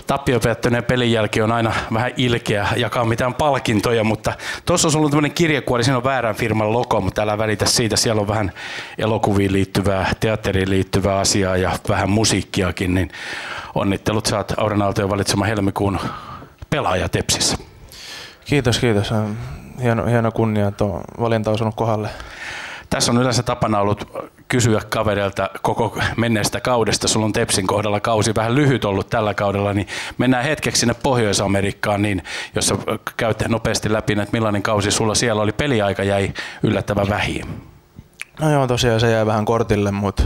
Tappiopettyneen pelin jälkeen on aina vähän ilkeä jakaa mitään palkintoja, mutta tuossa on ollut tämmöinen kirjekuori, siinä on väärän firman logo, mutta älä välitä siitä. Siellä on vähän elokuviin liittyvää, teatteriin liittyvää asiaa ja vähän musiikkiakin, niin onnittelut, sä oot Auran Aaltojen valitsema helmikuun pelaaja Tepsissä. Kiitos. Hieno kunnia, että valinta on osunut kohdalle. Tässä on yleensä tapana ollut kysyä kavereilta koko menneestä kaudesta. Sulla on Tepsin kohdalla kausi vähän lyhyt ollut tällä kaudella, niin mennään hetkeksi sinne Pohjois-Amerikkaan, niin jos sä käyt nopeasti läpi, että millainen kausi sulla siellä oli. Peliaika jäi yllättävän vähiin. No joo, tosiaan se jäi vähän kortille, mutta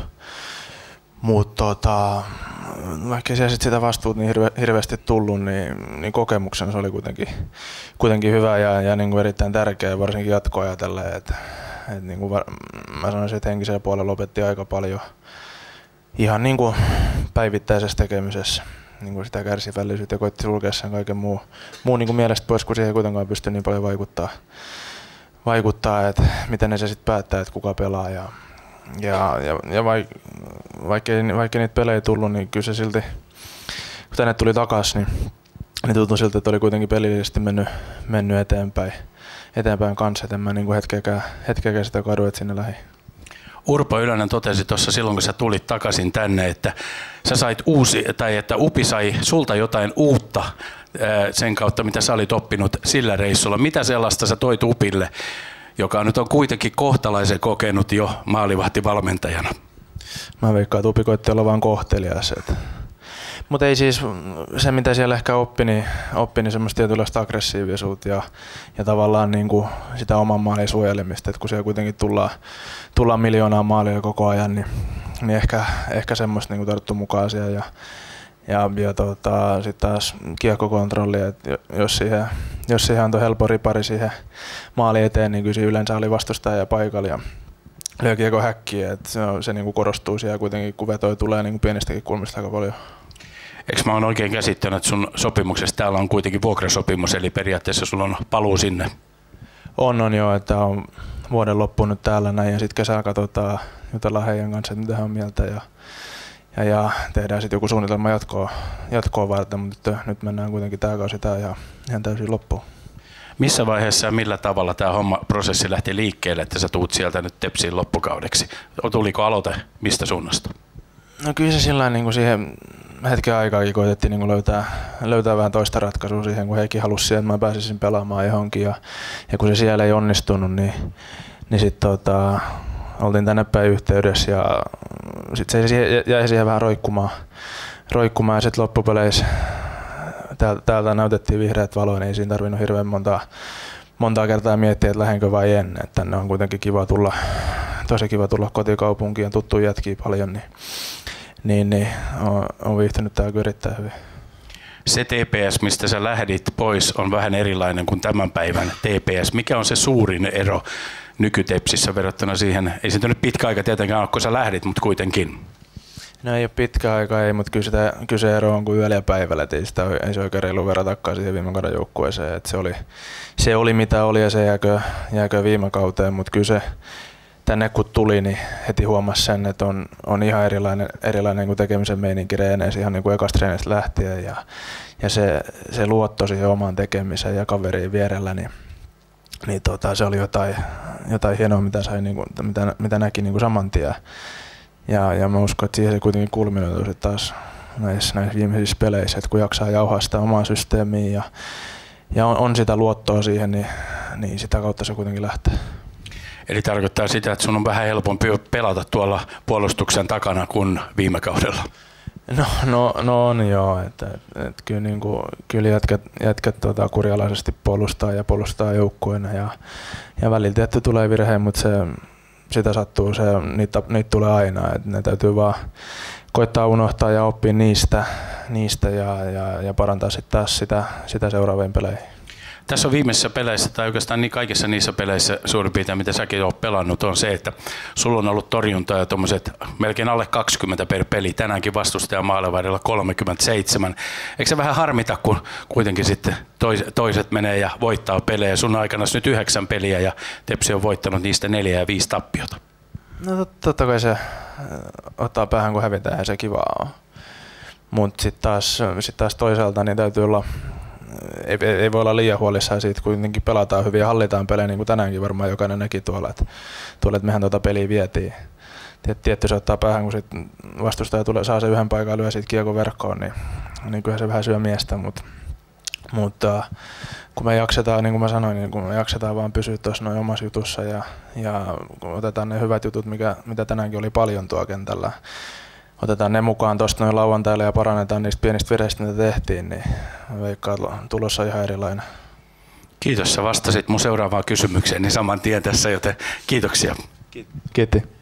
vaikka siellä sitä vastuut niin hirveästi tullut, niin kokemuksena se oli kuitenkin hyvä ja niin kuin erittäin tärkeä, varsinkin jatkoa ajatellen. Niin kuin mä sanoisin, että henkisellä puolella lopetti aika paljon ihan niin kuin päivittäisessä tekemisessä. Niin kuin sitä kärsivällisyyttä ja koitti sulkea sen kaiken muu niin kuin mielestä pois, kun siihen ei kuitenkaan pysty niin paljon vaikuttaa, että miten ne se sitten päättää, että kuka pelaa. Vaikka niitä pelejä ei tullut, niin kyllä se silti, kun tänne tuli takaisin, niin tuntui siltä, että oli kuitenkin pelillisesti mennyt eteenpäin kanssa, että en mä niin hetkeäkään sitä kadu, että sinne lähi. Urpo Ylönen totesi tuossa silloin, kun sä tulit takaisin tänne, että sä sait että UPI sai sulta jotain uutta sen kautta, mitä sä olit oppinut sillä reissulla. Mitä sellaista sä toit UPille, joka nyt on kuitenkin kohtalaisen kokenut jo maalivahtivalmentajana? Mä veikkaan, että UPI koitti olla vaan kohtelias. Mutta ei siis se, mitä siellä ehkä oppi, niin semmoista tietynlaista aggressiivisuutta ja tavallaan niin kuin sitä oman maalin suojelemista. Et kun siellä kuitenkin tullaan miljoonaa maalia koko ajan, niin ehkä semmoista niin tarttu mukaan siihen. Ja sitten taas kiekkokontrolli, että jos siihen antoi helppo ripari siihen maali eteen, niin kyllä yleensä oli vastustaja paikalla ja löi kiekko häkkiä. Se niin kuin korostuu siellä kuitenkin, kun vetoi tulee niin kuin pienistäkin kulmista aika paljon. Eikö mä oon oikein käsittänyt, että sun sopimuksessa täällä on kuitenkin vuokrasopimus, eli periaatteessa sulla on paluu sinne? On joo, että on vuoden loppuun nyt täällä näin ja sitten kesällä jutellaan heidän kanssa, että mitä he on mieltä ja tehdään sitten joku suunnitelma jatkoa varten, mutta nyt mennään kuitenkin tää kausi ihan täysin loppuun. Missä vaiheessa ja millä tavalla tämä prosessi lähti liikkeelle, että sä tuut sieltä nyt Tepsiin loppukaudeksi? Tuliko aloite mistä suunnasta? No kyllä se sillä niin siihen hetken aikaakin koitettiin niin löytää vähän toista ratkaisua siihen, kun hekin halusi siihen, että mä pääsisin pelaamaan johonkin. Ja kun se siellä ei onnistunut, niin sitten oltiin tänne päin yhteydessä ja sitten se jäi siihen vähän roikkumaan ja sitten loppupeleissä täältä näytettiin vihreät valoa, niin ei siinä tarvinnut hirveän montaa kertaa miettiä, että lähdenkö vai en. Että tänne on kuitenkin tosi kiva tulla kotikaupunkiin ja tuttu jätkiä paljon, niin on viihtynyt täällä erittäin hyvin. Se TPS, mistä sä lähdit pois, on vähän erilainen kuin tämän päivän TPS. Mikä on se suurin ero nykytepsissä verrattuna siihen? Ei se nyt pitkä aika tietenkään ole, kun sä lähdit, mutta kuitenkin. No ei ole pitkä aika, mutta kyllä se ero on kuin yöllä ja päivällä. Ei se oikein reilu verratakaan siihen viime kauden joukkueeseen. Se oli mitä oli ja se jääkö viime kauteen, mutta kyllä se tänne kun tuli, niin heti huomasi sen, että on ihan erilainen kuin tekemisen meininki reeneissä ihan niin kuin ekasta treenistä lähtien ja se luotto siihen omaan tekemiseen ja kaveriin vierellä, niin se oli jotain hienoa, mitä sai niin kuin, mitä näki niin kuin saman tien. Ja mä uskon, että siihen se kuitenkin kulminoitui taas näissä viimeisissä peleissä, että kun jaksaa jauhaa sitä omaa systeemiä ja on sitä luottoa siihen, niin sitä kautta se kuitenkin lähtee. Eli tarkoittaa sitä, että sun on vähän helpompi pelata tuolla puolustuksen takana kuin viime kaudella. No on joo, että kyllä jätkät kurialaisesti puolustaa joukkueena ja välillä tietty tulee virhe, mutta sitä sattuu, niitä tulee aina, että ne täytyy vaan koittaa unohtaa ja oppia niistä ja parantaa sitten taas sitä seuraaviin peleihin. Tässä on viimeisissä peleissä, tai oikeastaan niin kaikissa niissä peleissä suurin piirtein, mitä säkin olet pelannut, on se, että sulla on ollut torjuntaa ja tuommoiset melkein alle 20 per peli. Tänäänkin vastustajan maalivahdilla 37. Eikö se vähän harmita, kun kuitenkin sitten toiset menee ja voittaa pelejä? Sun aikana nyt 9 peliä ja Tepsi on voittanut niistä 4 ja 5 tappiota. No totta kai se ottaa päähän, kun hävitään ja se kivaa on. Mutta sitten taas toisaalta niin täytyy olla, ei voi olla liian huolissaan siitä, kun kuitenkin pelataan hyvin ja hallitaan pelejä, niin kuin tänäänkin varmaan jokainen näki tuolla, että mehän tuota peliä vietiin. Tietty se ottaa päähän, kun sit vastustaja saa sen yhden paikan lyö siitä kiekon verkkoon, niin kyllä se vähän syö miestä, mutta kun me jaksetaan, niin kuin mä sanoin, niin kun me jaksetaan vaan pysyä tuossa noin omassa jutussa ja kun otetaan ne hyvät jutut, mitä tänäänkin oli paljon tuolla kentällä, otetaan ne mukaan tuosta noin lauantaille ja parannetaan niistä pienistä vireistä, mitä tehtiin, niin veikkaan, että tulossa on ihan erilainen. Kiitos, sä vastasit mun seuraavaan kysymykseen niin saman tien tässä, joten kiitoksia. Kiitos.